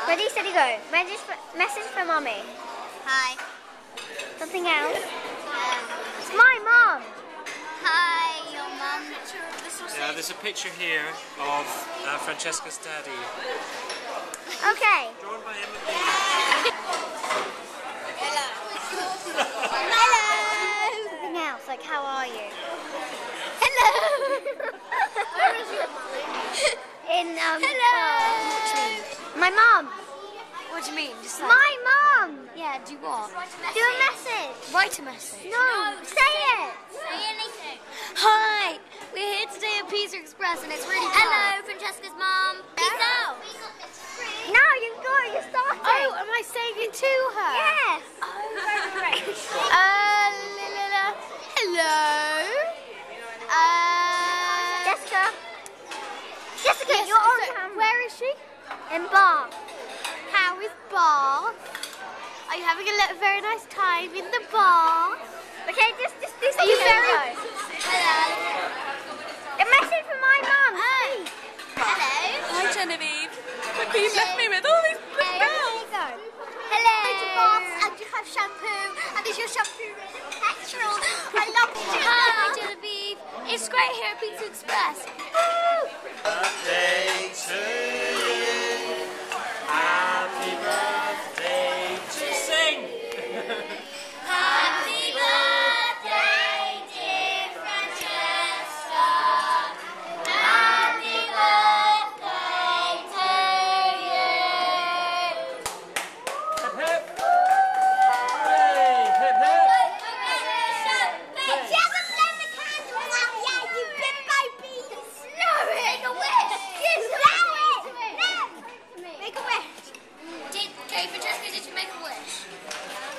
Ready, steady, go. Message for Mommy. Hi. Something else? It's my mom. Hi, your mum. Yeah, there's a picture here of Francesca's daddy. Okay. Drawn by him. Hello. Something else, like how are you? Hello. Where is your mom? Hello. My mom. What do you mean? Just like, My mom. yeah, do what? Do a message. Write a message. No, say it. Say anything. Hi, we're here today at Pizza Express and it's really fun. Hello, Francesca's mom. Peace out. No, you're starting. Oh, am I saying it to her? Yes. Oh, right. Hello. Jessica. Jessica, Yes, you're on so, camera. where is she? In Bath. How is Bath? Are you having a very nice time in the bar? Okay, just do Are something. you very... Hello. A message from my mum. Hi. Hello. Hi Genevieve. Look who you've left me with, all these little girls. Hello. Go to Bath and you have shampoo. And is your shampoo really natural? I love it. Hi Genevieve. It's great here at Pizza Express. Birthday to you. Happy birthday to sing. Happy birthday, dear Francesca. Happy birthday to you. Hip hip. Hooray, hip hip. She hasn't blown the candles out yet, you big babies. No, make a wish. You blow it. No. Make a wish. Okay, Francesca, did you make a wish?